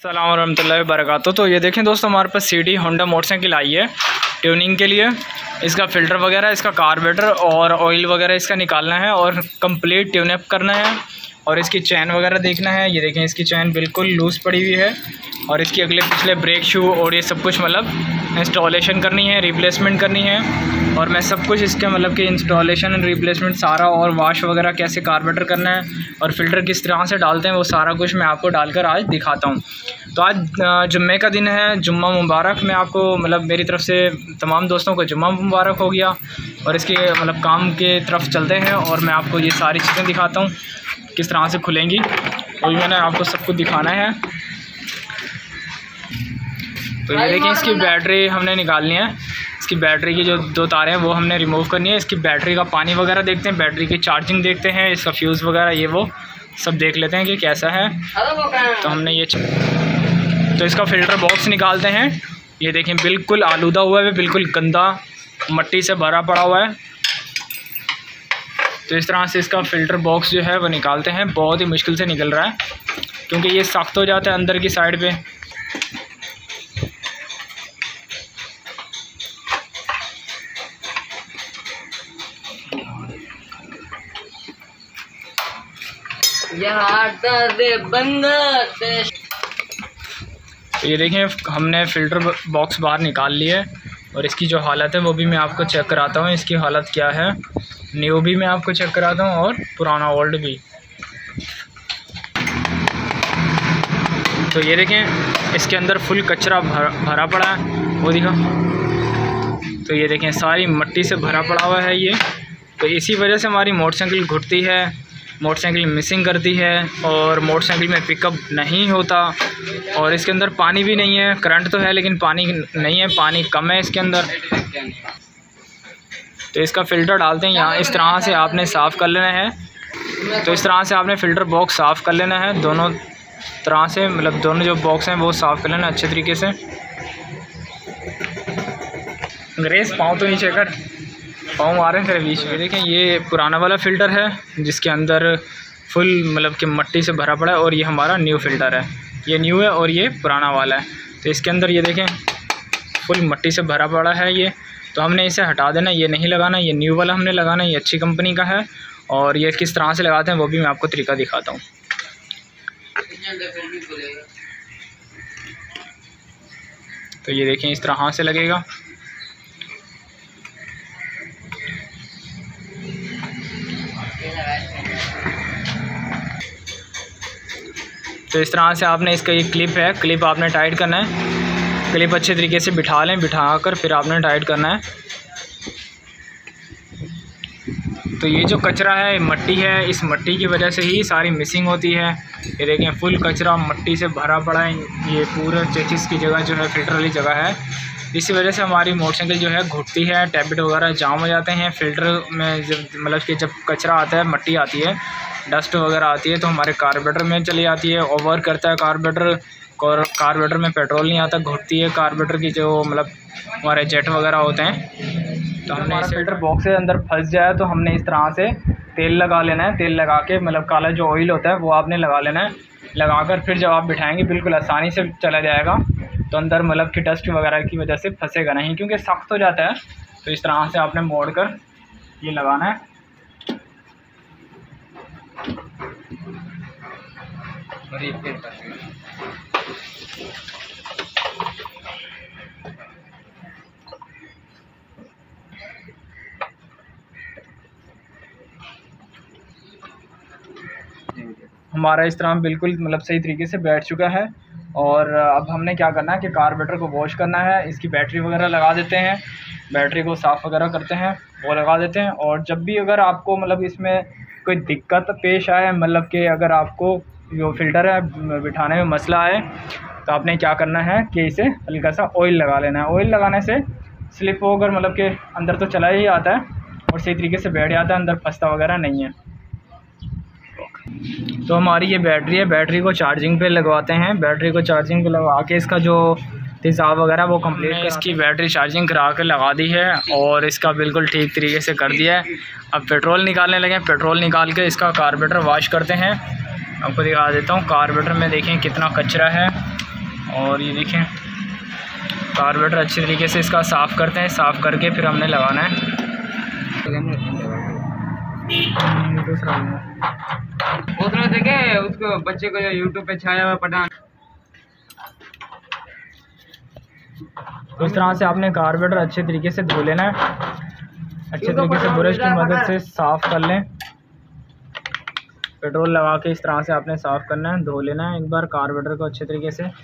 अस्सलाम वरहमतुल्लाहि वबरकातुहू। तो ये देखें दोस्तों, हमारे पास CD होंडा मोटरसाइकिल आई है ट्यूनिंग के लिए। इसका फ़िल्टर वगैरह, इसका कार्बोरेटर और ऑयल वगैरह इसका निकालना है और कंप्लीट ट्यून अप करना है। और इसकी चैन वगैरह देखना है। ये देखें, इसकी चैन बिल्कुल लूज़ पड़ी हुई है और इसकी अगले पिछले ब्रेक शू और ये सब कुछ मतलब इंस्टॉलेशन करनी है, रिप्लेसमेंट करनी है। और मैं सब कुछ इसके मतलब कि इंस्टॉलेशन एंड रिप्लेसमेंट सारा, और वाश वगैरह कैसे कार्बोरेटर करना है और फ़िल्टर किस तरह से डालते हैं, वो सारा कुछ मैं आपको डालकर आज दिखाता हूँ। तो आज जुम्मे का दिन है, जुम्मा मुबारक। मैं आपको मतलब मेरी तरफ़ से तमाम दोस्तों को जुम्मा मुबारक हो गया। और इसके मतलब काम के तरफ चलते हैं और मैं आपको ये सारी चीज़ें दिखाता हूँ किस तरह से खुलेंगी। और मैंने आपको सब कुछ दिखाना है। तो ये देखिए, इसकी बैटरी हमने निकालनी है। इसकी बैटरी की जो 2 तारें हैं वो हमने रिमूव करनी है। इसकी बैटरी का पानी वगैरह देखते हैं, बैटरी की चार्जिंग देखते हैं, इसका फ्यूज़ वगैरह ये वो सब देख लेते हैं कि कैसा है। तो हमने ये तो इसका फ़िल्टर बॉक्स निकालते हैं। ये देखें, बिल्कुल आलूदा हुआ है, बिल्कुल गंदा मट्टी से भरा पड़ा हुआ है। तो इस तरह से इसका फ़िल्टर बॉक्स जो है वो निकालते हैं। बहुत ही मुश्किल से निकल रहा है क्योंकि ये सख्त हो जाता है अंदर की साइड पे। तो ये देखें, हमने फ़िल्टर बॉक्स बाहर निकाल लिया है और इसकी जो हालत है वो भी मैं आपको चेक कराता हूँ। इसकी हालत क्या है, न्यू भी मैं आपको चेक कराता हूँ और पुराना ओल्ड भी। तो ये देखें, इसके अंदर फुल कचरा भरा पड़ा है, वो दिखा। तो ये देखें, सारी मट्टी से भरा पड़ा हुआ है ये। तो इसी वजह से हमारी मोटरसाइकिल घुटती है, मोटरसाइकिल मिसिंग करती है और मोटरसाइकिल में पिकअप नहीं होता। और इसके अंदर पानी भी नहीं है, करंट तो है लेकिन पानी नहीं है, पानी कम है इसके अंदर। तो इसका फ़िल्टर डालते हैं यहाँ। इस तरह से आपने साफ़ कर लेना है। तो इस तरह से आपने फ़िल्टर बॉक्स साफ़ कर लेना है, दोनों तरह से, मतलब दोनों जो बॉक्स हैं वो साफ़ कर लेना अच्छे तरीके से। अंग्रेज़ पाँव तो नीचे कर, पाँव आ रहे हैं तेरे बीच में। देखें, ये पुराना वाला फ़िल्टर है जिसके अंदर फुल मतलब कि मट्टी से भरा पड़ा है। और ये हमारा न्यू फ़िल्टर है, ये न्यू है और ये पुराना वाला है। तो इसके अंदर ये देखें फुल मट्टी से भरा पड़ा है ये। तो हमने इसे हटा देना, ये नहीं लगाना, ये न्यू वाला हमने लगाना है, ये अच्छी कंपनी का है। और ये किस तरह से लगाते हैं वो भी मैं आपको तरीका दिखाता हूँ। तो ये देखें, इस तरह से लगेगा। तो इस तरह से आपने, इसका ये क्लिप है, क्लिप आपने टाइट करना है। क्लिप अच्छे तरीके से बिठा लें, बिठाकर फिर आपने टाइट करना है। तो ये जो कचरा है मट्टी है, इस मट्टी की वजह से ही सारी मिसिंग होती है। ये देखें, फुल कचरा मट्टी से भरा पड़ा है। ये पूरा चेचिस की जगह जो है फ़िल्टर वाली जगह है, इसी वजह से हमारी मोटरसाइकिल जो है घुटती है, टैबलेट वगैरह जाम हो जाते हैं। फ़िल्टर में जब मतलब कि जब कचरा आता है, मट्टी आती है, डस्ट वगैरह आती है, तो हमारे कार्बोरेटर में चली आती है, ओवर करता है कार्बोरेटर। और कार्बोरेटर में पेट्रोल नहीं आता, घुटती है कार्बोरेटर की जो मतलब हमारे जेट वगैरह होते हैं। तो हमने इस फ़िल्टर बॉक्स के अंदर फंस जाए तो हमने इस तरह से तेल लगा लेना है। तेल लगा के मतलब काला जो ऑयल होता है वो आपने लगा लेना है। लगाकर फिर जब आप बिठाएंगे बिल्कुल आसानी से चला जाएगा। तो अंदर मतलब कि डस्ट वगैरह की वजह से फंसेगा नहीं, क्योंकि सख्त हो जाता है। तो इस तरह से आपने मोड़ कर ये लगाना है। हमारा इस तरह बिल्कुल मतलब सही तरीके से बैठ चुका है। और अब हमने क्या करना है कि कार्बोरेटर को वॉश करना है। इसकी बैटरी वगैरह लगा देते हैं, बैटरी को साफ़ वगैरह करते हैं, वो लगा देते हैं। और जब भी अगर आपको मतलब इसमें कोई दिक्कत पेश आए, मतलब कि अगर आपको जो फ़िल्टर है बिठाने में मसला आए, तो आपने क्या करना है कि इसे हल्का सा ऑयल लगा लेना है। ऑयल लगाने से स्लिप होकर मतलब कि अंदर तो चला ही आता है और सही तरीके से बैठ जाता है, अंदर फंसता वगैरह नहीं है। तो हमारी ये बैटरी है, बैटरी को चार्जिंग पे लगवाते हैं। बैटरी को चार्जिंग पे लगा के इसका जो तेज़ाब वगैरह वो कंप्लीट, इसकी बैटरी चार्जिंग करा के लगा दी है और इसका बिल्कुल ठीक तरीके से कर दिया है। अब पेट्रोल निकालने लगे। पेट्रोल निकाल के इसका कार्बोरेटर वाश करते हैं। आपको दिखा देता हूँ। कार्बोरेटर में देखें कितना कचरा है, और ये देखें कार्बोरेटर अच्छी तरीके से इसका साफ़ करते हैं, साफ़ करके फिर हमने लगाना है। दूसरा देखे उसको बच्चे को जो यूट्यूब पे छाया हुआ पठान। तो इस तरह से आपने कार्बोरेटर अच्छे तरीके से धो लेना है, अच्छे तरीके से ब्रश की मदद से साफ़ कर लें। पेट्रोल लगा के इस तरह से आपने साफ़ करना है, धो लेना है एक बार कार्बोरेटर को अच्छे तरीके से।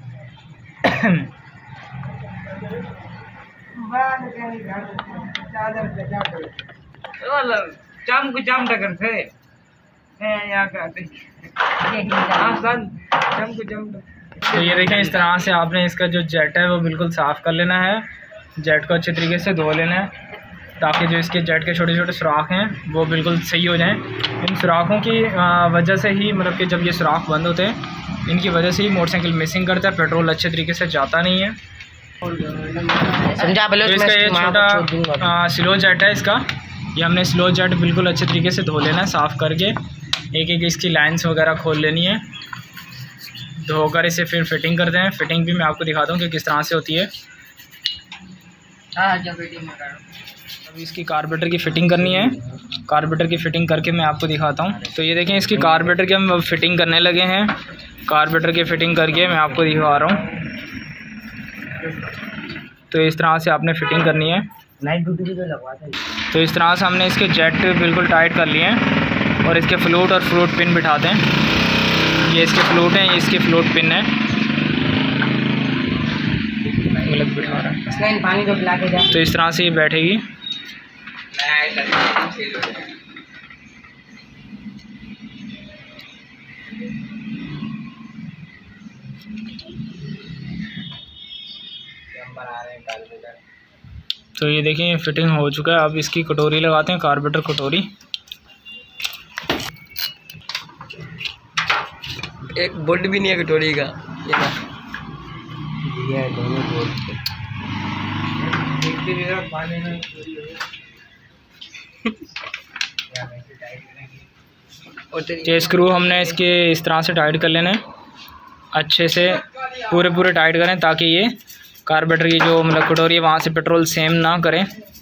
तो ये देखें इस तरह से आपने इसका जो जेट है वो बिल्कुल साफ़ कर लेना है। जेट को अच्छे तरीके से धो लेना है ताकि जो इसके जेट के छोटे छोटे सुराख हैं वो बिल्कुल सही हो जाएं। इन सुराखों की वजह से ही मतलब कि जब ये सुराख बंद होते हैं इनकी वजह से ही मोटरसाइकिल मिसिंग करता है, पेट्रोल अच्छे तरीके से जाता नहीं है। तो इसका ये छोटा स्लो जेट है इसका, ये हमने स्लो जेट बिल्कुल अच्छे तरीके से धो लेना है, साफ़ करके एक एक इसकी लाइंस वगैरह खोल लेनी है। धोकर इसे फिर फिटिंग करते हैं। फिटिंग भी मैं आपको दिखाता हूँ कि किस तरह से होती है। अभी इसकी कार्बोरेटर की फ़िटिंग करनी है, कार्बोरेटर की फ़िटिंग करके मैं आपको दिखाता हूँ। तो ये देखें इसकी कार्बोरेटर की हम फ़िटिंग करने लगे हैं। कार्बोरेटर की फ़िटिंग करके मैं आपको दिखा रहा हूँ। तो इस तरह से आपने फ़िटिंग करनी है। तो इस तरह से हमने इसके जेट बिल्कुल टाइट कर लिए हैं और इसके फ्लूट और फ्रूट पिन बिठाते हैं। ये इसके फ्लूट हैं, ये इसके फ्लूट पिन है। बिठा रहा है पानी तो पिला के जा। तो इस तरह से ये बैठेगी। तो ये देखें ये फिटिंग हो चुका है। अब इसकी कटोरी लगाते हैं, कार्बोरेटर कटोरी। एक बोल्ट भी नहीं है कटोरी का, ये दोनों बोल्ट ये स्क्रू हमने इसके इस तरह से टाइट कर लेना है, अच्छे से पूरे टाइट करें ताकि ये कार्बोरेटर की जो मतलब कटोरी है वहाँ से पेट्रोल सेम ना करें।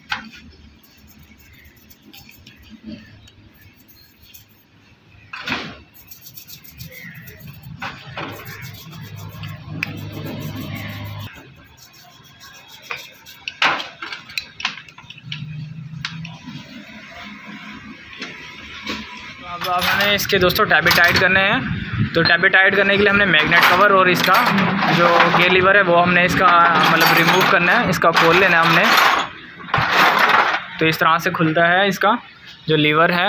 अब हमने इसके दोस्तों टैबी टाइट करने हैं। तो टैबी टाइट करने के लिए हमने मैग्नेट कवर और इसका जो गियर लीवर है वो हमने इसका मतलब रिमूव करना है, इसका खोल लेना है हमने। तो इस तरह से खुलता है इसका जो लीवर है।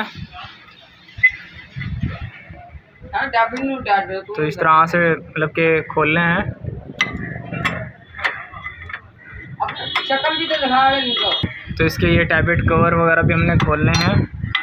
तो इस तरह से मतलब के खोलने हैं। तो इसके ये टैबलेट कवर वगैरह भी हमने खोलने हैं।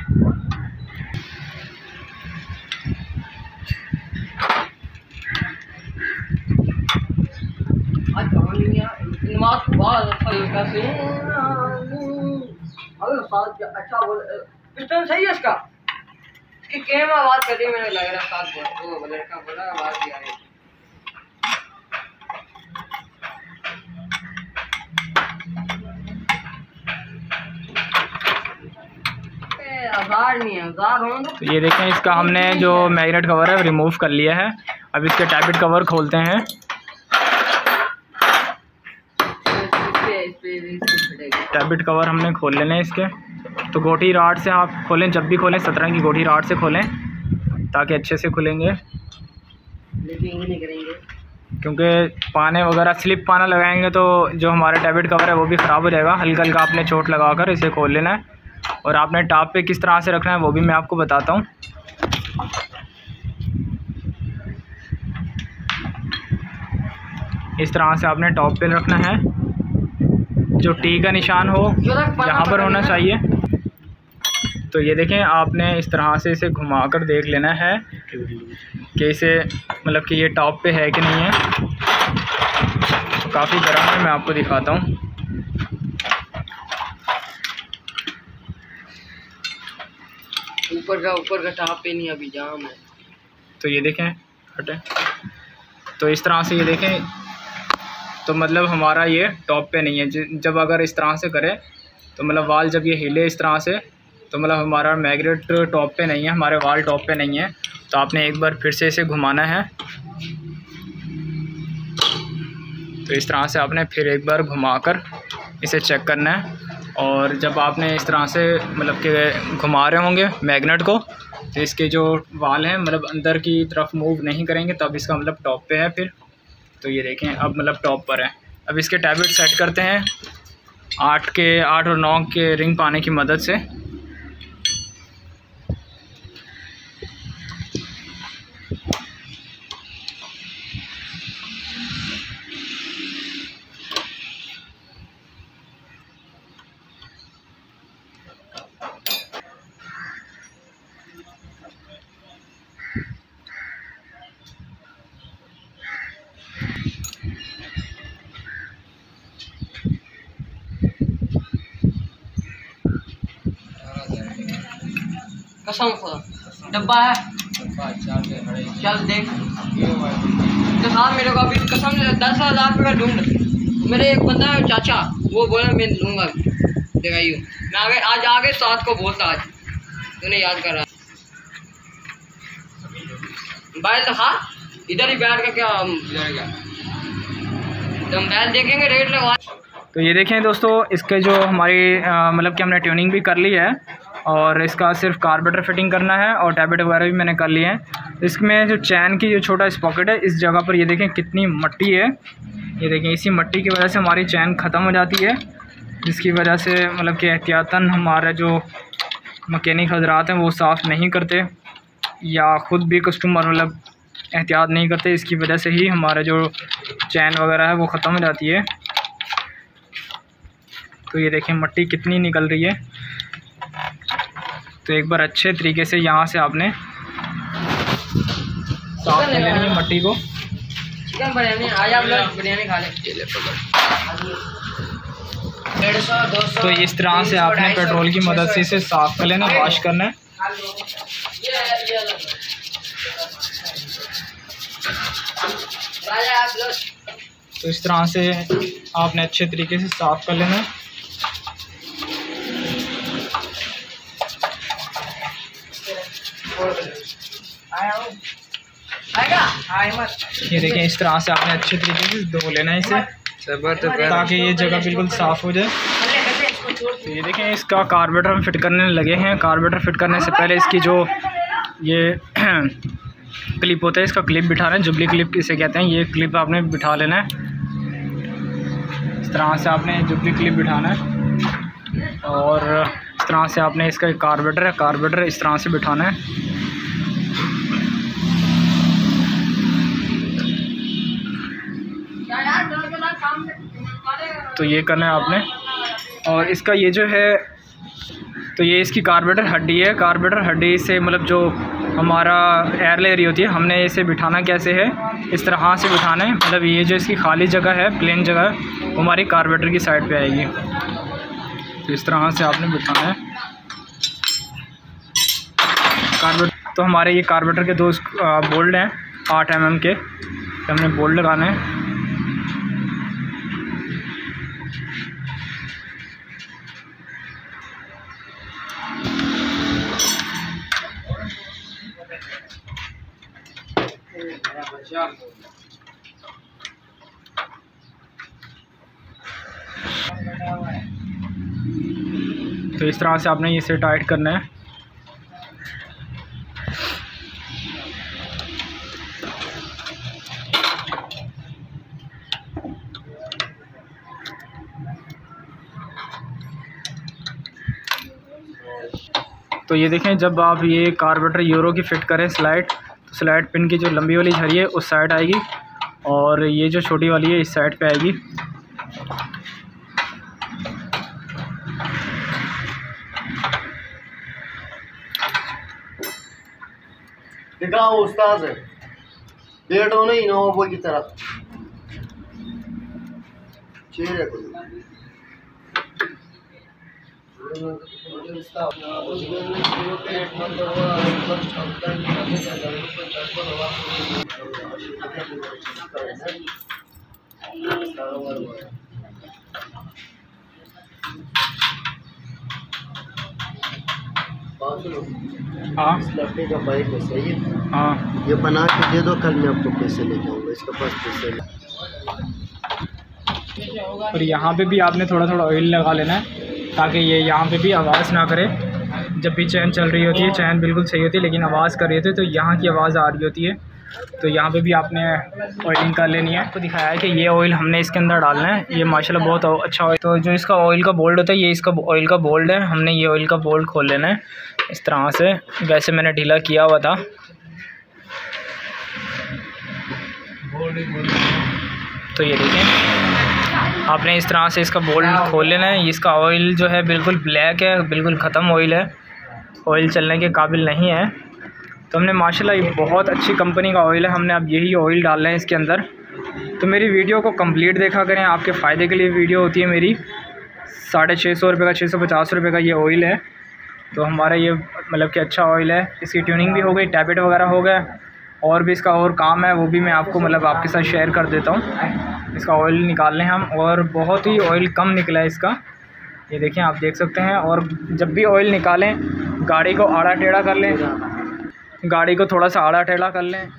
पिस्टन सही है इसका, इसकी केम आवाज कर रही है, मुझे लग रहा है वो लड़का बोला आवाज भी आ रही है। तो ये देखें इसका हमने जो मैग्नेट कवर है रिमूव कर लिया है। अब इसके टैबलेट कवर खोलते हैं। टैबलेट कवर हमने खोल लेने हैं इसके। तो गोटी राड से आप खोलें, जब भी खोलें 17 की गोटी राड से खोलें ताकि अच्छे से खुलेंगे, क्योंकि पाने वगैरह स्लिप पाना लगाएंगे तो जो हमारा टैबलेट कवर है वो भी ख़राब हो जाएगा। हल्का हल्का आपने चोट लगाकर इसे खोल लेना है। और आपने टॉप पे किस तरह से रखना है वो भी मैं आपको बताता हूँ। इस तरह से आपने टॉप पे रखना है, जो टी का निशान हो यहाँ पर होना चाहिए। तो ये देखें आपने इस तरह से इसे घुमाकर देख लेना है कि इसे मतलब कि ये टॉप पे है कि नहीं है। तो काफ़ी गर्म है, मैं आपको दिखाता हूँ। ऊपर का टॉप पे नहीं, अभी जाम है। तो ये देखें हटे। तो इस तरह से ये देखें, तो मतलब हमारा ये टॉप पे नहीं है। जब अगर इस तरह से करें तो मतलब वाल जब ये हिले इस तरह से, तो मतलब हमारा मैग्नेट टॉप पे नहीं है, हमारे वाल टॉप पे नहीं है। तो आपने एक बार फिर से इसे घुमाना है। तो इस तरह से आपने फिर एक बार घुमाकर इसे चेक करना है। और जब आपने इस तरह से मतलब कि घुमा रहे होंगे मैग्नेट को, तो इसके जो वाल हैं मतलब अंदर की तरफ मूव नहीं करेंगे, तब इसका मतलब टॉप पे है फिर। तो ये देखें अब मतलब टॉप पर है। अब इसके टैबलेट सेट करते हैं 8 और 9 के रिंग पाने की मदद से। कसम खुदा डब्बा है, चल देख तो साथ मेरे को अभी कसम से 10,000 रुपये का ढूंढ। मेरे एक बंदा है चाचा, वो बोला मैं लूँगा, दिखाइयो मैं आज आगे साथ को बोलता, आज तूने याद कर रहा मोबाइल तो हाँ इधर ही बैठ कर, क्या तो मोबाइल देखेंगे रेट लगा। तो ये देखें दोस्तों, इसके जो हमारी मतलब कि हमने ट्यूनिंग भी कर ली है और इसका सिर्फ कार्बोरेटर फिटिंग करना है और टैबलेट वगैरह भी मैंने कर लिए हैं। इसमें जो चैन की जो छोटा स्पॉकेट है, इस जगह पर ये देखें कितनी मट्टी है। ये देखें इसी मट्टी की वजह से हमारी चैन ख़त्म हो जाती है, जिसकी वजह से मतलब कि एहतियातन हमारे जो मैकेनिक हजरात हैं वो साफ़ नहीं करते, या ख़ुद भी कस्टमर मतलब एहतियात नहीं करते। इसकी वजह से ही हमारा जो चैन वगैरह है वो ख़त्म हो जाती है। तो ये देखें मट्टी कितनी निकल रही है। तो एक बार अच्छे तरीके से यहाँ से आपने साफ कर लेनी है मट्टी को। चिकन बिरयानी आज आप लोग बिरयानी खा लें। तो इस तरह से आपने पेट्रोल की मदद से इसे साफ कर लेना, वॉश करना है। तो इस तरह से आपने अच्छे तरीके से साफ कर लेना है। ये देखें इस तरह से आपने अच्छे तरीके से धो लेना है इसे, ताकि ये जगह बिल्कुल साफ़ हो जाए। तो ये देखें इसका कार्बोरेटर हम फिट करने लगे हैं। कार्बोरेटर फिट करने से पहले इसकी जो ये क्लिप होता है, इसका क्लिप बिठाना है, जुबली क्लिप इसे कहते हैं। ये क्लिप आपने बिठा लेना है। इस तरह से आपने जुबली क्लिप बिठाना है और इस तरह से आपने इसका कार्बोरेटर है, कार्बोरेटर इस तरह से बिठाना है। तो ये करना है आपने। और इसका ये जो है, तो ये इसकी कार्बोरेटर हड्डी है। कार्बोरेटर हड्डी से मतलब जो हमारा एयर लेयर होती है, हमने इसे बिठाना कैसे है, इस तरह से बिठाना है। मतलब ये जो इसकी खाली जगह है, प्लेन जगह है, वो हमारी कार्बोरेटर की साइड पे आएगी। तो इस तरह से आपने बिठाना है कार्बोरेटर। तो हमारे ये कार्बोरेटर के 2 बोल्ट हैं 8 mm के, तो हमने बोल्ट लगाना है। तो इस तरह से आपने इसे टाइट करना है। तो ये देखें, जब आप ये कार्बोरेटर यूरो की फ़िट करें स्लाइड, तो स्लाइड पिन की जो लंबी वाली झरी है उस साइड आएगी और ये जो छोटी वाली है इस साइड पे आएगी। दिखाओ उस्ताद लेट हो नहीं 9 बजे की तरफ चेहरे को हाँ इस लड़के का बाइक है सही है। हाँ ये बना के दे दो, कल मैं आपको पैसे ले जाऊँगा, इसके पास पैसे नहीं। और यहाँ पे भी आपने थोड़ा थोड़ा ऑयल लगा लेना है ताकि ये यहाँ पे भी आवाज़ ना करे। जब भी चैन चल रही होती है, चैन बिल्कुल सही होती है, लेकिन आवाज़ कर रही होती है तो यहाँ की आवाज़ आ रही होती है, तो यहाँ पे भी आपने ऑयलिंग कर लेनी है। आपको दिखाया है कि ये ऑयल हमने इसके अंदर डालना है। ये माशाल्लाह बहुत अच्छा ऑयल। तो जो इसका ऑयल का बोल्ट होता है, ये इसका ऑयल का बोल्ट है। हमने ये ऑयल का बोल्ट खोल लेना है इस तरह से। वैसे मैंने ढीला किया हुआ था। तो ये देखें, आपने इस तरह से इसका बोल्ट खोल लेना है। इसका ऑयल जो है बिल्कुल ब्लैक है, बिल्कुल ख़त्म ऑयल है, ऑयल चलने के काबिल नहीं है। तो हमने माशाल्लाह ये बहुत अच्छी कंपनी का ऑयल है, हमने अब यही ऑयल डालना है इसके अंदर। तो मेरी वीडियो को कंप्लीट देखा करें, आपके फ़ायदे के लिए वीडियो होती है मेरी। 650 रुपये का, 650 रुपये का ये ऑयल है। तो हमारा ये मतलब कि अच्छा ऑयल है। इसकी ट्यूनिंग भी हो गई, टैबलेट वगैरह हो गया, और भी इसका और काम है, वो भी मैं आपको मतलब आपके साथ शेयर कर देता हूँ। इसका ऑयल निकालने हम, और बहुत ही ऑयल कम निकला है इसका, ये देखें, आप देख सकते हैं। और जब भी ऑयल निकालें, गाड़ी को आड़ा टेढ़ा कर लें, गाड़ी को थोड़ा सा आड़ा टेढ़ा कर लें।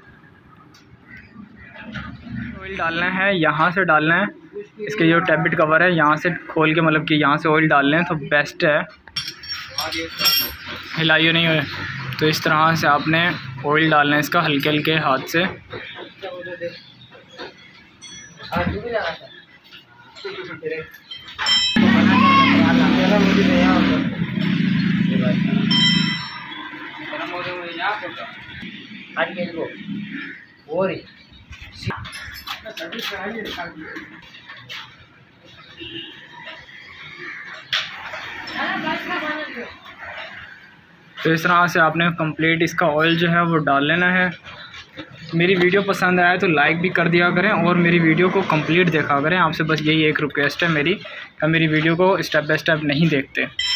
ऑयल डालना है, यहाँ से डालना है। इसके जो टैबलेट कवर है, यहाँ से खोल के मतलब कि यहाँ से ऑयल डाल लें तो बेस्ट है, हिलाइए नहीं हो। तो इस तरह से आपने ऑयल डालना है इसका हल्के हल्के हाथ से। तो इस तरह से आपने कंप्लीट इसका ऑयल जो है वो डाल लेना है। मेरी वीडियो पसंद आया तो लाइक भी कर दिया करें, और मेरी वीडियो को कंप्लीट देखा करें। आपसे बस यही एक रिक्वेस्ट है मेरी, कि मेरी वीडियो को स्टेप बाय स्टेप नहीं देखते।